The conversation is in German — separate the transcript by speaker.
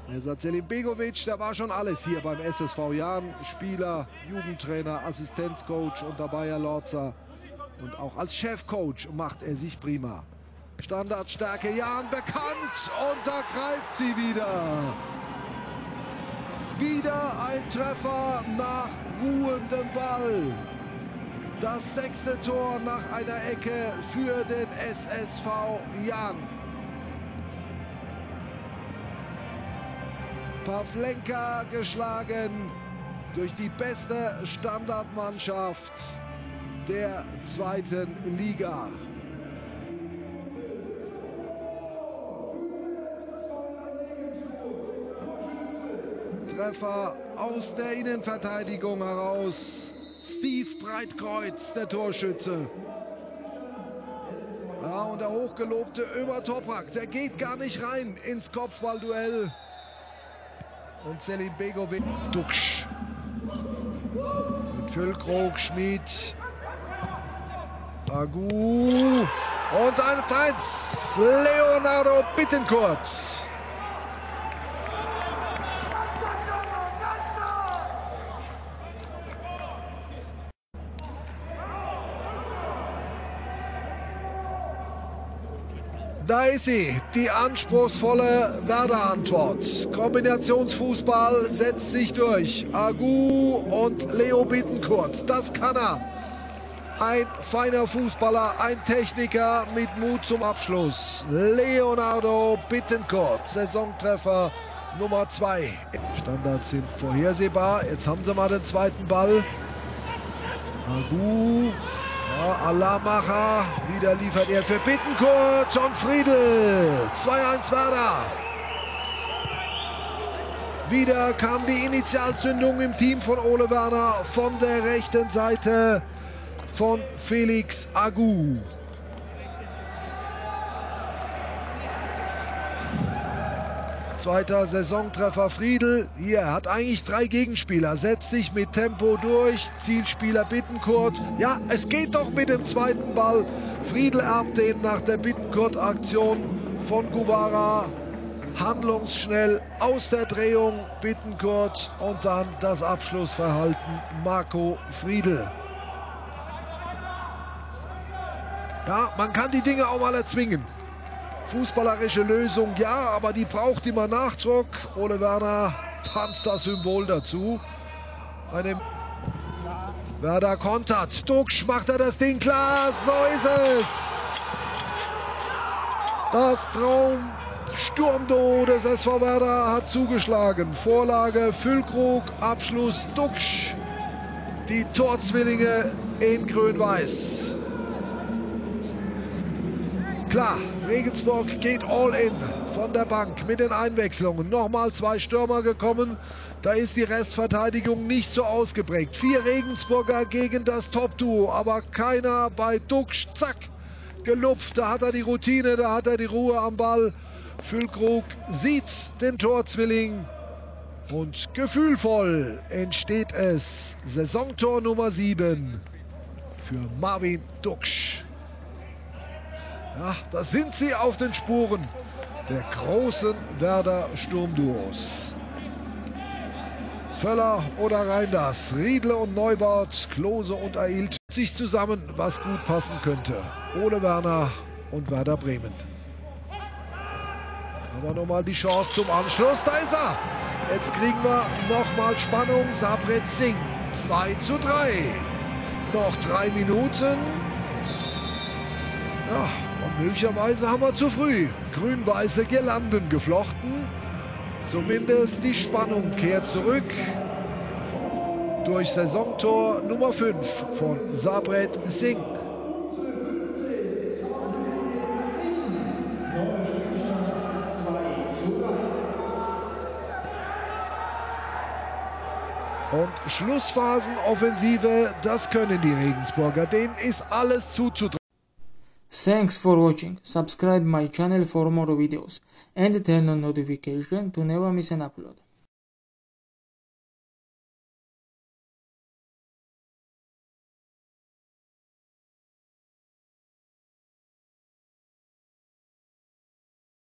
Speaker 1: Ersatz Selim Begovic, der war schon alles hier beim SSV Jahn. Spieler, Jugendtrainer, Assistenzcoach unter Bayer Lorzer. Und auch als Chefcoach macht er sich prima. Standardstärke Jahn bekannt und da greift sie wieder. Wieder ein Treffer nach ruhendem Ball. Das 6. Tor nach einer Ecke für den SSV Jahn. Pavlenka geschlagen durch die beste Standardmannschaft der 2. Liga. Treffer aus der Innenverteidigung heraus. Steve Breitkreuz, der Torschütze. Ja, und der hochgelobte Ömer Toprak, der geht gar nicht rein ins Kopfballduell. Und Selim Begovic.
Speaker 2: Duksch. Mit Füllkrug, Schmid. Agu. Und 1-1. Leonardo Bittencourt. Da ist sie, die anspruchsvolle Werder-Antwort. Kombinationsfußball setzt sich durch. Agu und Leo Bittencourt, das kann er. Ein feiner Fußballer, ein Techniker mit Mut zum Abschluss. Leonardo Bittencourt, Saisontreffer Nummer 2.
Speaker 1: Standards sind vorhersehbar. Jetzt haben sie mal den zweiten Ball. Agu. Ja, Alarmacher, wieder liefert er für Bittencourt und Friedl. 2-1 Werder. Wieder kam die Initialzündung im Team von Ole Werner von der rechten Seite von Felix Agu. Zweiter Saisontreffer Friedl. Hier hat eigentlich 3 Gegenspieler. Setzt sich mit Tempo durch. Zielspieler Bittencourt. Ja, es geht doch mit dem zweiten Ball. Friedl erbt den nach der Bittencourt-Aktion von Guevara. Handlungsschnell aus der Drehung Bittencourt und dann das Abschlussverhalten Marco Friedl. Ja, man kann die Dinge auch mal erzwingen. Fußballerische Lösung, ja, aber die braucht immer Nachdruck. Ole Werner tanzt das Symbol dazu. Werder kontert. Duksch macht er das Ding klar. So ist es. Das Traum-Sturmduo des SV Werder hat zugeschlagen. Vorlage Füllkrug, Abschluss Duksch. Die Torzwillinge in grün-weiß. Klar, Regensburg geht all in von der Bank mit den Einwechslungen. Nochmal 2 Stürmer gekommen. Da ist die Restverteidigung nicht so ausgeprägt. 4 Regensburger gegen das Top-Duo, aber keiner bei Duksch. Zack, gelupft. Da hat er die Routine, da hat er die Ruhe am Ball. Füllkrug sieht den Torzwilling und gefühlvoll entsteht es. Saisontor Nummer 7 für Marvin Duksch. Ja, da sind sie auf den Spuren der großen Werder Sturmduos. Völler oder Reinders, Riedle und Neubart, Klose und Ailt sich zusammen, was gut passen könnte. Ole Werner und Werder Bremen. Aber nochmal die Chance zum Anschluss, da ist er. Jetzt kriegen wir nochmal Spannung, Sabret Singh, 2:3. Noch 3 Minuten. Ja, und möglicherweise haben wir zu früh grün-weiße Girlanden geflochten. Zumindest die Spannung kehrt zurück durch Saisontor Nummer 5 von Sabret Singh. Und Schlussphasen-Offensive, das können die Regensburger. Denen ist alles zuzutrauen.
Speaker 3: Thanks for watching. Subscribe my channel for more videos and turn on notification to never miss an upload.